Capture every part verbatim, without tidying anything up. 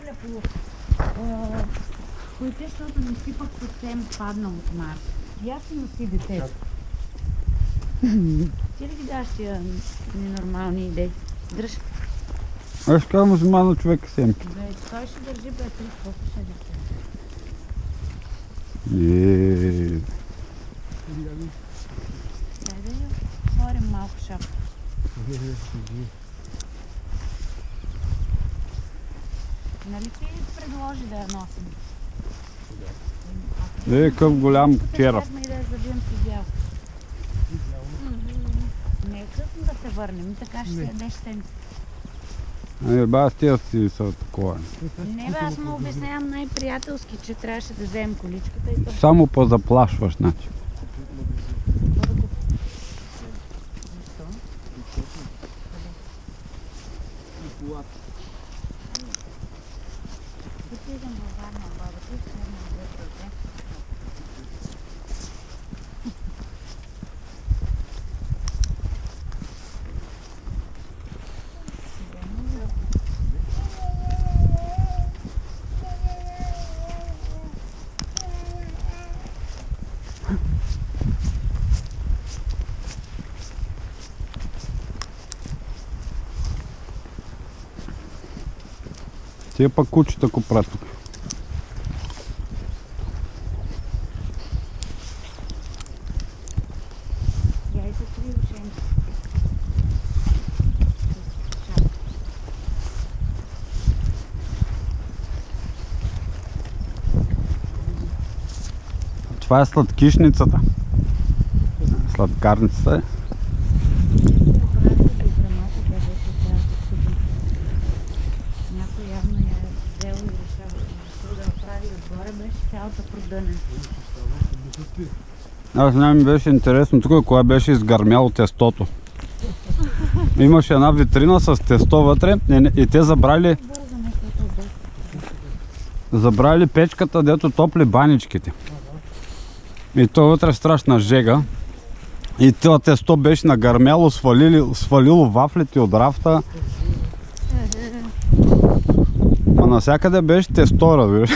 хвърля по коите, защото не си пък съвсем падна от Марс. Ясно си детето. Ти ли ги даш тия ненормални идеи? Дръж. Аз ще казвам, взима на човека семки. Бе, той ще държи, бе, три, колко ще държи? Еее. Дай да я отворим малко шапка. Нали ти предложи да я носим? Е, къв голям черап. Тук и да я забием с идеал. Не е късно да се върнем, така ще се ядеш семки. Е, ба, аз тия си са такова. Не бе, аз му обяснявам най-приятелски, че трябваше да вземем количката и то. Само позаплашваш, значи. Тия пък кучета копрат тук. Я и за три ушенки. Това е сладкишницата. Сладкарницата е. Някой явно я е взел и решава да направи отгоре, беше цялата продънена. Аз не ми беше интересно тук, кога беше изгърмяло тестото. Имаше една витрина с тесто вътре и те забрали забрали печката, дето топли баничките. И то вътре страшна жега. И това тесто беше нагърмяло, свалили, свалило вафлите от рафта. А навсякъде беше тесто, разбираш.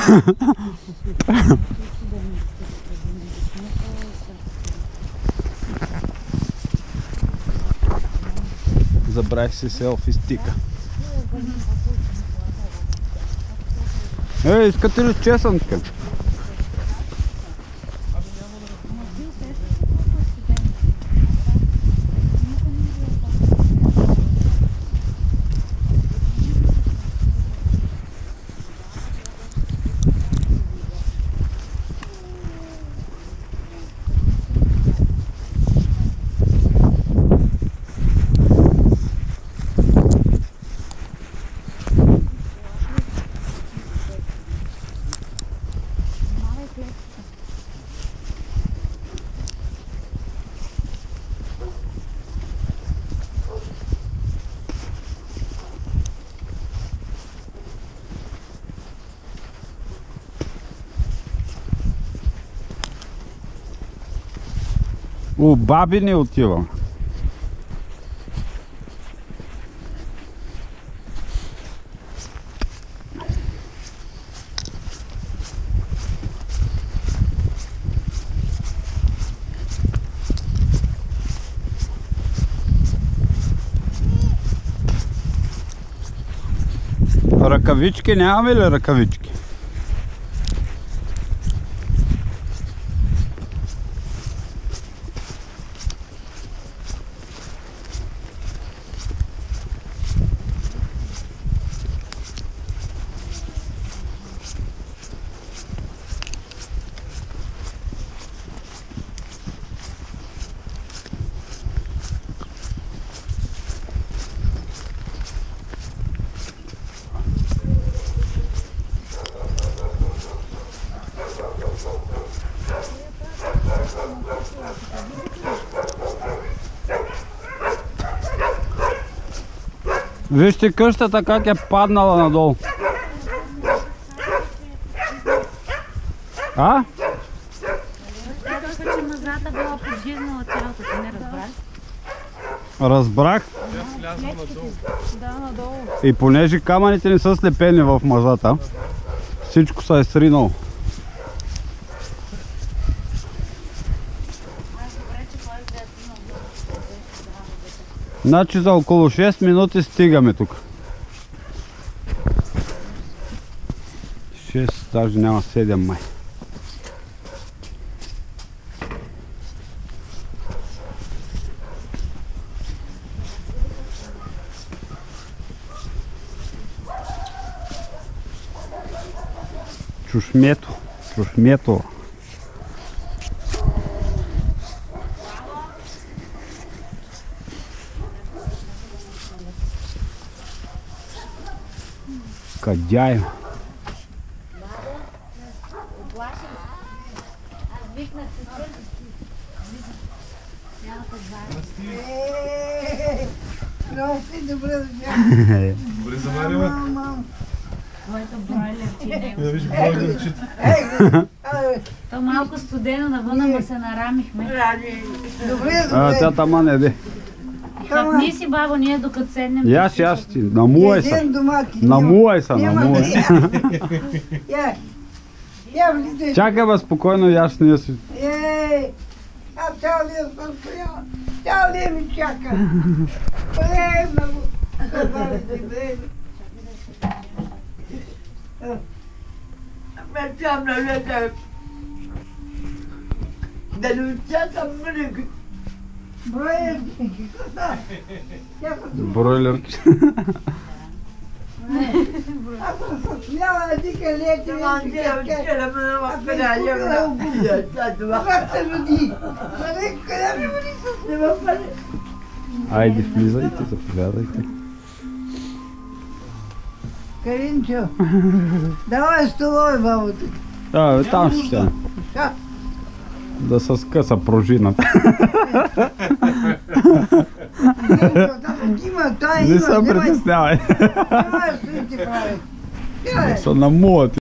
Забравих си селфи стика. Ей, искате ли чесънка? У баби не отивам. Ръкавички нямаме ли ръкавички? Вижте къщата как е паднала надолу. А? Казаха, че мазата била подгизнала цялото, не разбрах. Разбрах. Да, надолу. И понеже камъните не са слепени в мазата, всичко се е сринало. Значи за около шест минути стигаме тук. шест, даже няма седем май. Чушмето, чушмето. Кадяю. Аз викнах сестра. Няма да звъни. Много си добре дошла. Добре заварила. Твоето бройлерче Да не виж бройлерчето. То малко студено навън, ама се нарамихме. Добре, А, добре. тя тама не де. Хапни си, бабо, ние докато седнем. Яш, яш ти, намувай се. Един домати. Намувай се, Няма намувай. Я, я влизай. Чакай бе, спокойно, яш ние си. Ей, а цял ден съм стояла. Цял ден ми чака. Ей, много. Добре, добре. Ме там на лета. Да люцата мръг. Броя. Я съм Бройлер. Аз съм се смяла да дика лети. Това не е вчера ме навакаря. Как се роди? Нали, къде ми роди с неба пари? Айде, влизайте, заповядайте. Каринчо, давай столове, бабото. А, бе, там ще ще. Ша, Да се скъса пружината. там има, той Не има. се притеснявай. Давай, стои ти прави. Да се намуват.